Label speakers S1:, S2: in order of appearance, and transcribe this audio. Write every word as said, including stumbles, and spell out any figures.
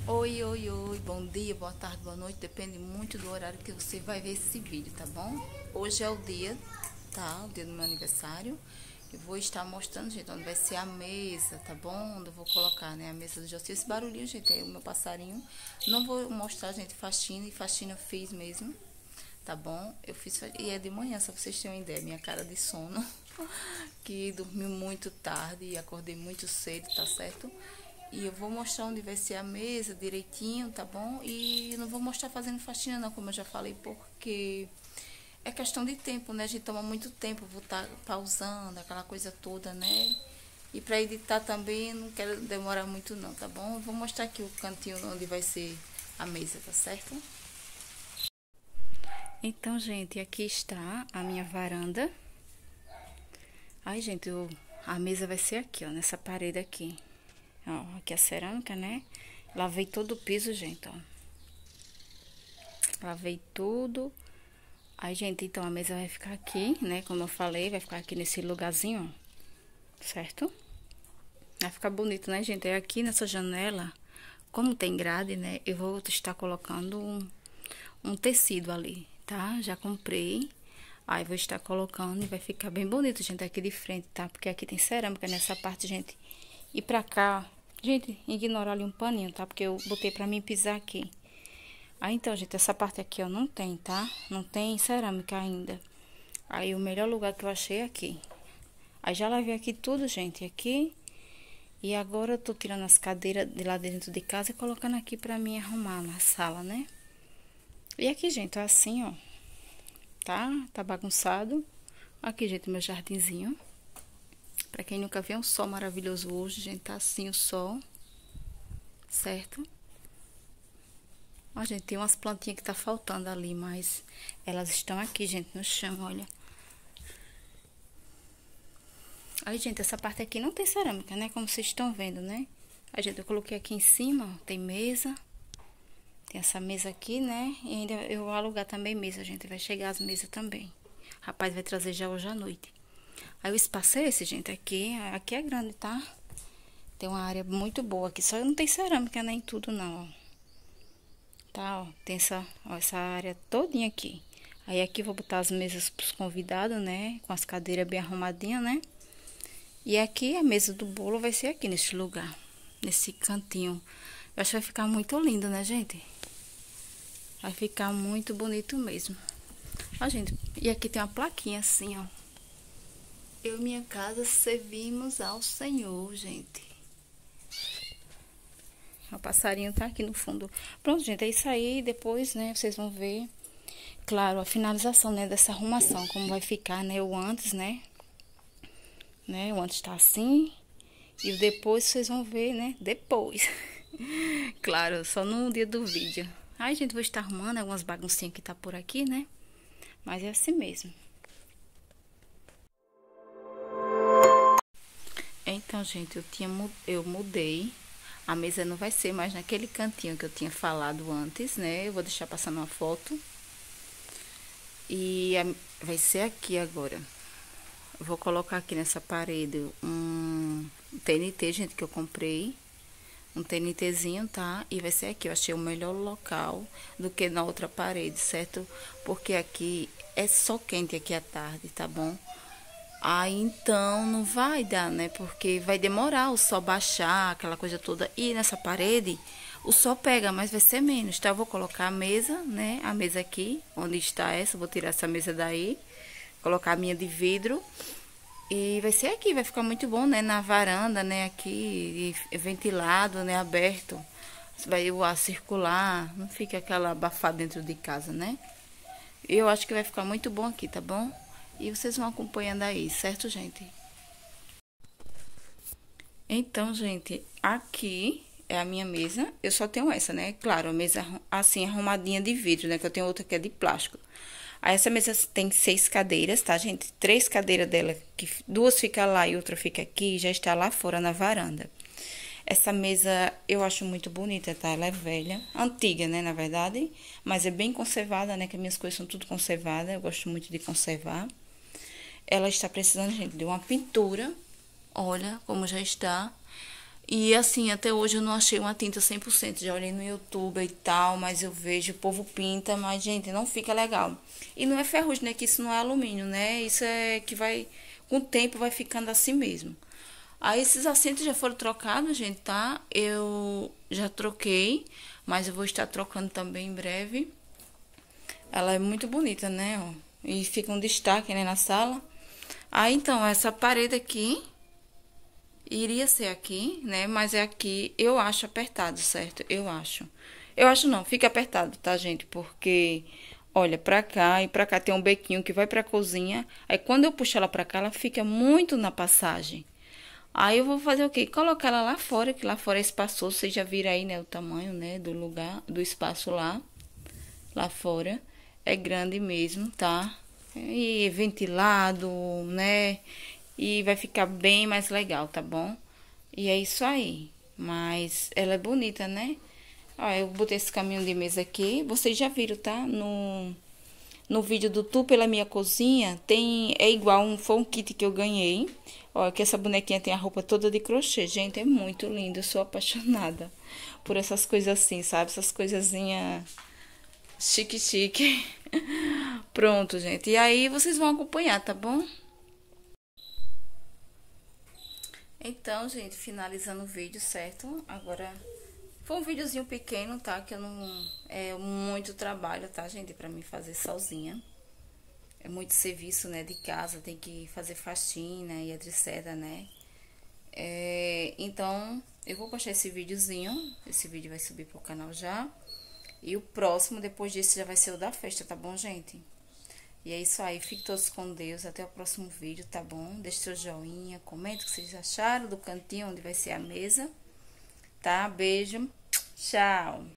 S1: Oi, oi, oi, bom dia, boa tarde, boa noite, depende muito do horário que você vai ver esse vídeo, tá bom? Hoje é o dia, tá? O dia do meu aniversário. Eu vou estar mostrando, gente, onde vai ser a mesa, tá bom? Onde eu vou colocar, né, a mesa do Joci. Esse barulhinho, gente, é o meu passarinho. Não vou mostrar, gente, faxina, e faxina eu fiz mesmo, tá bom? Eu fiz, e é de manhã, só pra vocês terem uma ideia, minha cara de sono, que dormi muito tarde e acordei muito cedo, tá certo? E eu vou mostrar onde vai ser a mesa direitinho, tá bom? E não vou mostrar fazendo faxina não, como eu já falei, porque é questão de tempo, né? A gente toma muito tempo, vou estar pausando, aquela coisa toda, né? E pra editar também não quero demorar muito não, tá bom? Eu vou mostrar aqui o cantinho onde vai ser a mesa, tá certo? Então, gente, aqui está a minha varanda. Ai, gente, eu, a mesa vai ser aqui, ó, nessa parede aqui. Ó, aqui a cerâmica, né? Lavei todo o piso, gente, ó. Lavei tudo. Aí, gente, então a mesa vai ficar aqui, né? Como eu falei, vai ficar aqui nesse lugarzinho, ó. Certo? Vai ficar bonito, né, gente? É aqui nessa janela, como tem grade, né? Eu vou estar colocando um, um tecido ali, tá? Já comprei. Aí, vou estar colocando e vai ficar bem bonito, gente, aqui de frente, tá? Porque aqui tem cerâmica nessa parte, gente. E pra cá, gente, ignora ali um paninho, tá? Porque eu botei pra mim pisar aqui. Aí, então, gente, essa parte aqui, ó, não tem, tá? Não tem cerâmica ainda. Aí, o melhor lugar que eu achei é aqui. Aí, já lavei aqui tudo, gente, aqui. E agora eu tô tirando as cadeiras de lá dentro de casa e colocando aqui pra mim arrumar na sala, né? E aqui, gente, ó, assim, ó. Tá? Tá bagunçado. Aqui, gente, meu jardinzinho. Pra quem nunca viu, é um sol maravilhoso hoje, gente, tá assim o sol. Certo? Ó, gente, tem umas plantinhas que tá faltando ali, mas elas estão aqui, gente, no chão, olha. Aí, gente, essa parte aqui não tem cerâmica, né? Como vocês estão vendo, né? Aí, gente, eu coloquei aqui em cima, ó, tem mesa. Tem essa mesa aqui, né? E ainda eu vou alugar também mesa, gente. Vai chegar as mesas também. O rapaz vai trazer já hoje à noite. Aí, o espaço é esse, gente, aqui. Aqui é grande, tá? Tem uma área muito boa aqui. Só não tem cerâmica, nem tudo, não, ó. Tá, ó, tem essa, ó, essa área todinha aqui. Aí aqui eu vou botar as mesas pros convidados, né? Com as cadeiras bem arrumadinhas, né? E aqui a mesa do bolo vai ser aqui nesse lugar, nesse cantinho. Eu acho que vai ficar muito lindo, né, gente? Vai ficar muito bonito mesmo. Ó, gente, e aqui tem uma plaquinha assim, ó. Eu e minha casa servimos ao Senhor, gente. O passarinho tá aqui no fundo. Pronto, gente, é isso aí. Depois, né, vocês vão ver, claro, a finalização, né, dessa arrumação. Como vai ficar, né, o antes, né. Né, o antes tá assim. E o depois vocês vão ver, né, depois. Claro, só no dia do vídeo. Aí, gente, vou estar arrumando algumas baguncinhas que tá por aqui, né. Mas é assim mesmo. Então, gente, eu tinha, eu mudei. A mesa não vai ser mais naquele cantinho que eu tinha falado antes, né? Eu vou deixar passando uma foto. E a, vai ser aqui agora. Eu vou colocar aqui nessa parede um T N T, gente, que eu comprei. Um TNTzinho, tá? E vai ser aqui. Eu achei o melhor local do que na outra parede, certo? Porque aqui é só quente aqui à tarde, tá bom? Aí, então, não vai dar, né? Porque vai demorar o sol baixar, aquela coisa toda. E nessa parede, o sol pega, mas vai ser menos. Então, eu vou colocar a mesa, né? A mesa aqui, onde está essa. Vou tirar essa mesa daí. Colocar a minha de vidro. E vai ser aqui, vai ficar muito bom, né? Na varanda, né? Aqui, ventilado, né? Aberto. Vai o ar circular. Não fica aquela abafada dentro de casa, né? Eu acho que vai ficar muito bom aqui, tá bom? E vocês vão acompanhando aí, certo, gente? Então, gente, aqui é a minha mesa. Eu só tenho essa, né? Claro, a mesa assim, arrumadinha de vidro, né? Que eu tenho outra que é de plástico. Aí, essa mesa tem seis cadeiras, tá, gente? Três cadeiras dela, que duas ficam lá e outra fica aqui, já está lá fora na varanda. Essa mesa eu acho muito bonita, tá? Ela é velha, antiga, né, na verdade. Mas é bem conservada, né? Que as minhas coisas são tudo conservadas. Eu gosto muito de conservar. Ela está precisando, gente, de uma pintura. Olha como já está. E assim, até hoje eu não achei uma tinta cem por cento. Já olhei no YouTube e tal, mas eu vejo o povo pinta, mas gente, não fica legal. E não é ferrugem, né? Que isso não é alumínio, né? Isso é que vai, com o tempo vai ficando assim mesmo. Aí esses assentos já foram trocados, gente, tá? Eu já troquei, mas eu vou estar trocando também em breve. Ela é muito bonita, né? Ó, e fica um destaque, né, na sala. Aí então, essa parede aqui iria ser aqui, né? Mas é aqui, eu acho apertado, certo? Eu acho. Eu acho não, fica apertado, tá, gente? Porque, olha, pra cá e pra cá tem um bequinho que vai pra cozinha. Aí quando eu puxo ela pra cá, ela fica muito na passagem. Aí eu vou fazer o quê? Colocar ela lá fora, que lá fora é espaçoso. Vocês já viram aí, né, o tamanho, né, do lugar, do espaço lá. Lá fora. É grande mesmo, tá? E é ventilado, né? E vai ficar bem mais legal, tá bom? E é isso aí. Mas ela é bonita, né? Ó, eu botei esse caminho de mesa aqui. Vocês já viram, tá? No, no vídeo do Tu Pela Minha Cozinha, tem, é igual, um, foi um kit que eu ganhei. Ó, que essa bonequinha tem a roupa toda de crochê. Gente, é muito lindo. Eu sou apaixonada por essas coisas assim, sabe? Essas coisazinhas chique, chique. Pronto, gente. E aí vocês vão acompanhar, tá bom? Então, gente, finalizando o vídeo, certo? Agora, foi um videozinho pequeno, tá? Que eu não... É muito trabalho, tá, gente? Pra mim fazer sozinha. É muito serviço, né? De casa, tem que fazer faxina e etc, né? É, então, eu vou postar esse videozinho. Esse vídeo vai subir pro canal já. E o próximo, depois disso, já vai ser o da festa, tá bom, gente? E é isso aí, fiquem todos com Deus, até o próximo vídeo, tá bom? Deixe seu joinha, comente o que vocês acharam do cantinho onde vai ser a mesa, tá? Beijo, tchau!